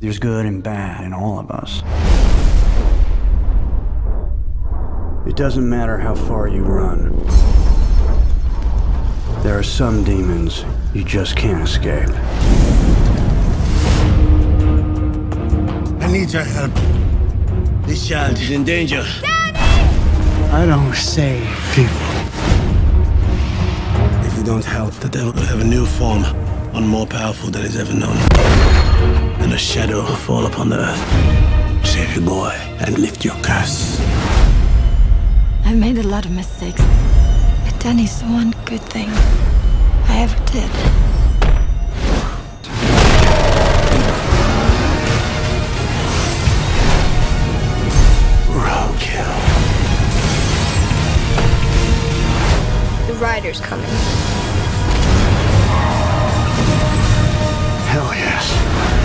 There's good and bad in all of us. It doesn't matter how far you run. There are some demons you just can't escape. I need your help. This child is in danger. Daddy! I don't save people. If you don't help, the devil will have a new form, one more powerful than he's ever known. And a shadow will fall upon the earth. Save your boy and lift your curse. I've made a lot of mistakes, but Danny's the one good thing I ever did. Roadkill. The rider's coming. Hell yes.